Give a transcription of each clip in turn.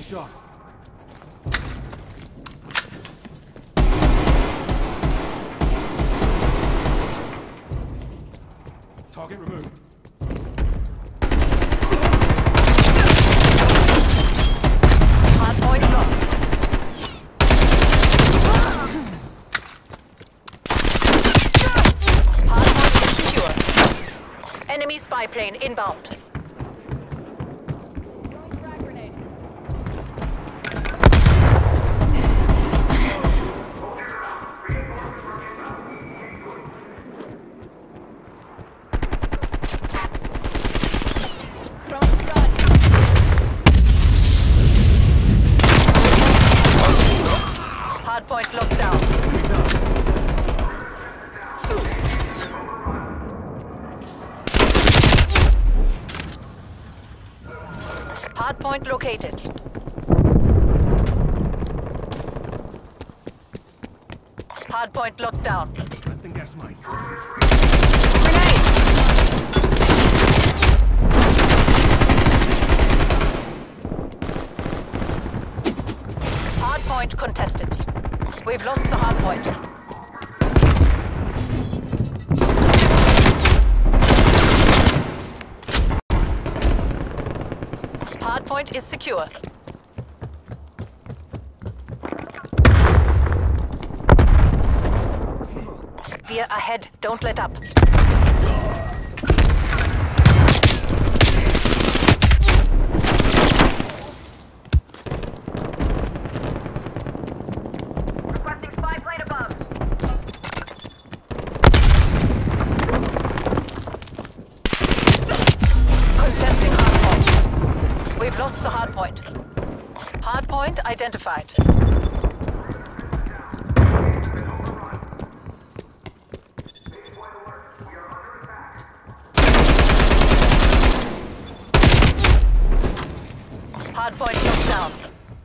Taking shot. Target removed. Hardpoint lost. Hardpoint is secure. Enemy spy plane inbound. Hardpoint locked down. Hardpoint located. Hardpoint locked down. I think that's mine. Hardpoint contested. We've lost the hardpoint. Hardpoint is secure. We're ahead. Don't let up. We've lost the hardpoint. Hardpoint identified. Hardpoint locked down.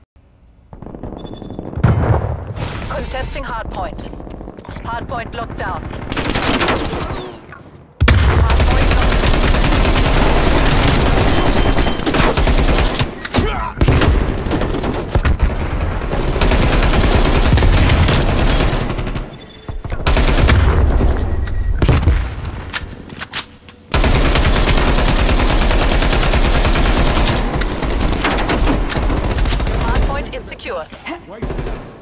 Contesting hardpoint. Hardpoint locked down. Hardpoint locked. Hardpoint is secure. Wasted.